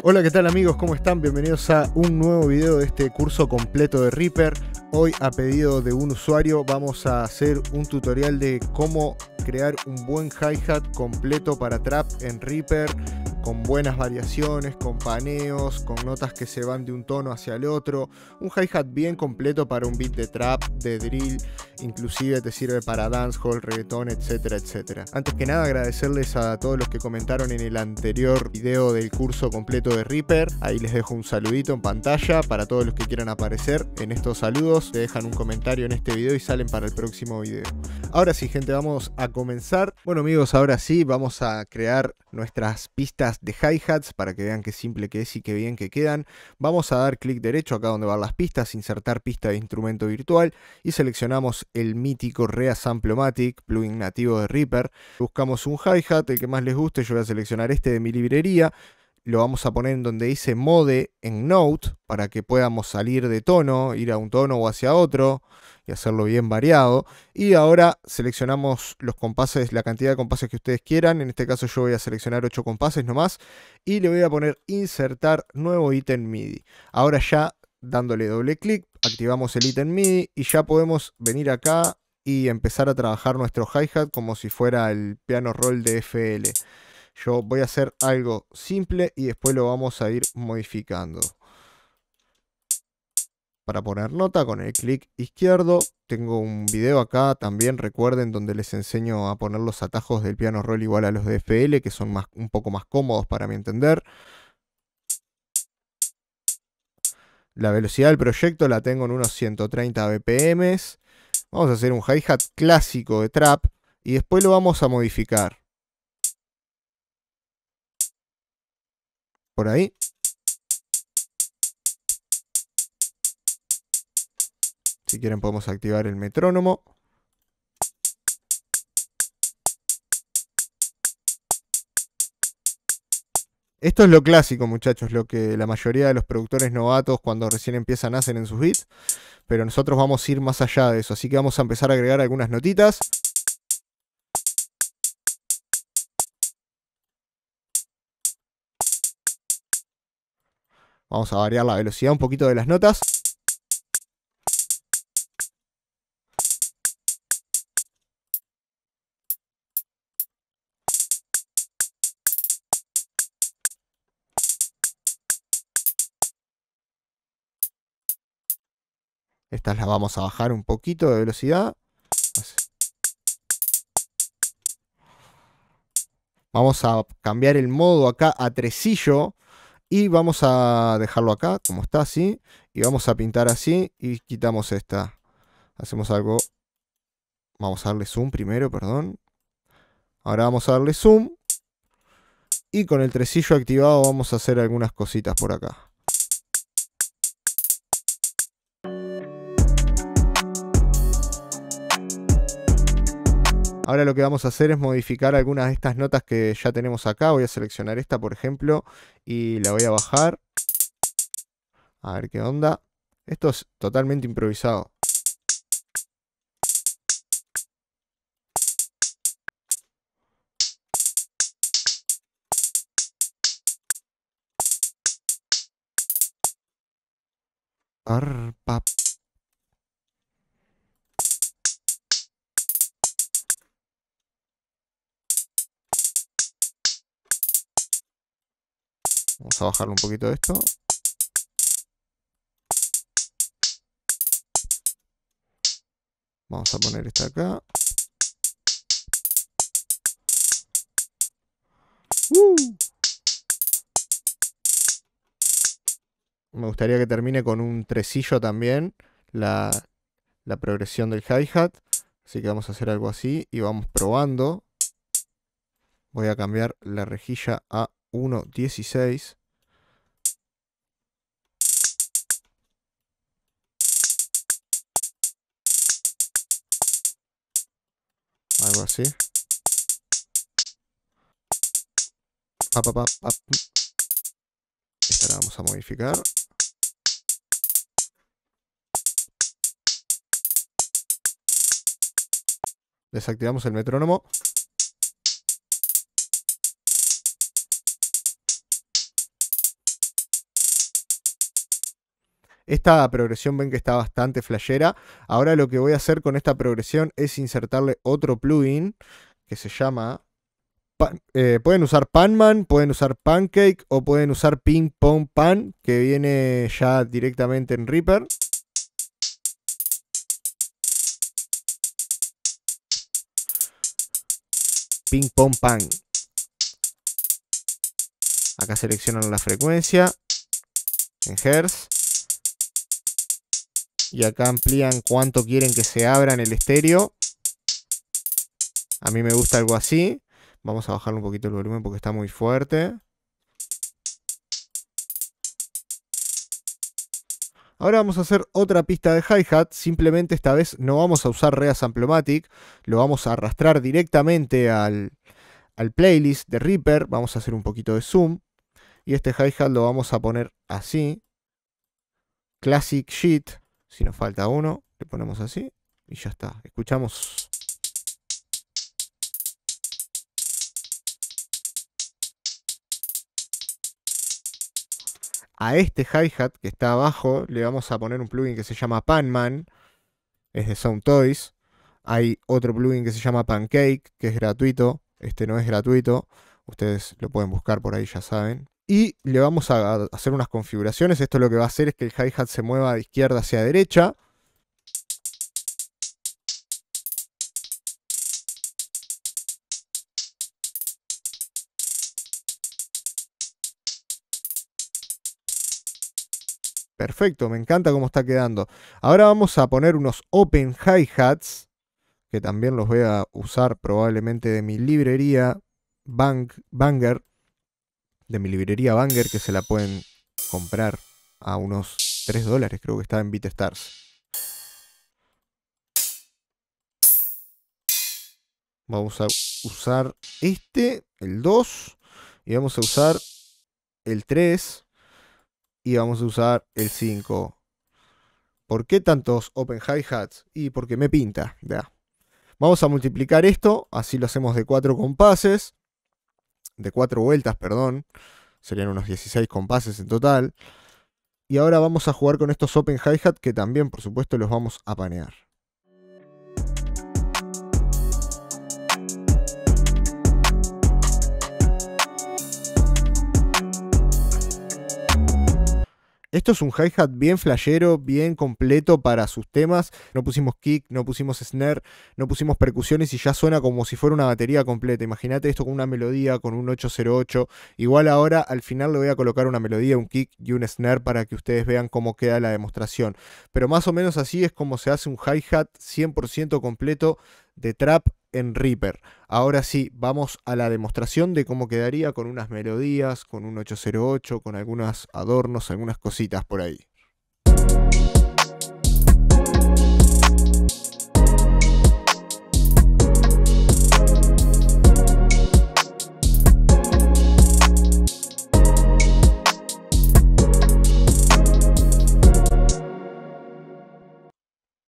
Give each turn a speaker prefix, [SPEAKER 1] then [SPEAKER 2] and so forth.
[SPEAKER 1] Hola, ¿qué tal amigos? ¿Cómo están? Bienvenidos a un nuevo video de este curso completo de Reaper. Hoy, a pedido de un usuario, vamos a hacer un tutorial de cómo crear un buen hi-hat completo para trap en Reaper, con buenas variaciones, con paneos, con notas que se van de un tono hacia el otro. Un hi-hat bien completo para un beat de trap, de drill, inclusive te sirve para dancehall, reggaetón, etcétera, etcétera. Antes que nada, agradecerles a todos los que comentaron en el anterior video del curso completo de Reaper. Ahí les dejo un saludito en pantalla para todos los que quieran aparecer en estos saludos. Te dejan un comentario en este video y salen para el próximo video. Ahora sí, gente, vamos a comenzar. Bueno amigos, ahora sí vamos a crear nuestras pistas de hi-hats para que vean qué simple que es y qué bien que quedan. Vamos a dar clic derecho acá donde van las pistas, insertar pista de instrumento virtual y seleccionamos el mítico Reasamplomatic, plugin nativo de Reaper. Buscamos un hi-hat, el que más les guste. Yo voy a seleccionar este de mi librería. Lo vamos a poner en donde dice Mode en Note para que podamos salir de tono, ir a un tono o hacia otro y hacerlo bien variado. Y ahora seleccionamos los compases, la cantidad de compases que ustedes quieran. En este caso yo voy a seleccionar 8 compases nomás y le voy a poner insertar nuevo ítem MIDI. Ahora ya dándole doble clic activamos el ítem MIDI y ya podemos venir acá y empezar a trabajar nuestro hi-hat como si fuera el piano roll de FL. Yo voy a hacer algo simple y después lo vamos a ir modificando. Para poner nota con el clic izquierdo, tengo un video acá también, recuerden, donde les enseño a poner los atajos del piano roll igual a los de FL, que son un poco más cómodos para mi entender. La velocidad del proyecto la tengo en unos 130 BPM. Vamos a hacer un hi-hat clásico de trap y después lo vamos a modificar. Por ahí. Si quieren podemos activar el metrónomo. Esto es lo clásico, muchachos, lo que la mayoría de los productores novatos cuando recién empiezan hacen en sus beats. Pero nosotros vamos a ir más allá de eso, así que vamos a empezar a agregar algunas notitas. Vamos a variar la velocidad un poquito de las notas. Estas las vamos a bajar un poquito de velocidad. Vamos a cambiar el modo acá a tresillo. Y vamos a dejarlo acá, como está así. Y vamos a pintar así y quitamos esta. Hacemos algo. Vamos a darle zoom primero, perdón. Ahora vamos a darle zoom. Y con el tresillo activado vamos a hacer algunas cositas por acá. Ahora lo que vamos a hacer es modificar algunas de estas notas que ya tenemos acá. Voy a seleccionar esta, por ejemplo, y la voy a bajar. A ver qué onda. Esto es totalmente improvisado. Arpa. Vamos a bajarle un poquito de esto. Vamos a poner esta acá. Me gustaría que termine con un tresillo también la progresión del hi-hat. Así que vamos a hacer algo así y vamos probando. Voy a cambiar la rejilla a 1.16. Algo así. Esta la vamos a modificar. Desactivamos el metrónomo. Esta progresión ven que está bastante flashera. Ahora lo que voy a hacer con esta progresión es insertarle otro plugin que se llama... pueden usar Panman, pueden usar Pancake o pueden usar Ping Pong Pan, que viene ya directamente en Reaper. Ping Pong Pan. Acá seleccionan la frecuencia en Hertz. Y acá amplían cuánto quieren que se abra en el estéreo. A mí me gusta algo así. Vamos a bajarle un poquito el volumen porque está muy fuerte. Ahora vamos a hacer otra pista de hi-hat. Simplemente esta vez no vamos a usar Reas Amplomatic. Lo vamos a arrastrar directamente al playlist de Reaper. Vamos a hacer un poquito de zoom. Y este hi-hat lo vamos a poner así. Classic Sheet. Si nos falta uno, le ponemos así. Y ya está. Escuchamos. A este hi-hat que está abajo le vamos a poner un plugin que se llama Panman. Es de Sound Toys. Hay otro plugin que se llama Pancake, que es gratuito. Este no es gratuito. Ustedes lo pueden buscar por ahí, ya saben. Y le vamos a hacer unas configuraciones. Esto lo que va a hacer es que el hi-hat se mueva de izquierda hacia derecha. Perfecto, me encanta cómo está quedando. Ahora vamos a poner unos Open Hi-Hats, que también los voy a usar probablemente de mi librería Banger, que se la pueden comprar a unos $3, creo que está en BeatStars. Vamos a usar este, el 2, y vamos a usar el 3. Y vamos a usar el 5. ¿Por qué tantos Open Hi-Hats? Y porque me pinta. Ya. Vamos a multiplicar esto. Así lo hacemos de 4 compases. De 4 vueltas, perdón. Serían unos 16 compases en total. Y ahora vamos a jugar con estos Open Hi-Hat que también, por supuesto, los vamos a panear. Esto es un hi-hat bien flashero, bien completo para sus temas. No pusimos kick, no pusimos snare, no pusimos percusiones y ya suena como si fuera una batería completa. Imagínate esto con una melodía, con un 808. Igual ahora al final le voy a colocar una melodía, un kick y un snare para que ustedes vean cómo queda la demostración. Pero más o menos así es como se hace un hi-hat 100% completo de trap en Reaper. Ahora sí, vamos a la demostración de cómo quedaría con unas melodías, con un 808, con algunos adornos, algunas cositas por ahí.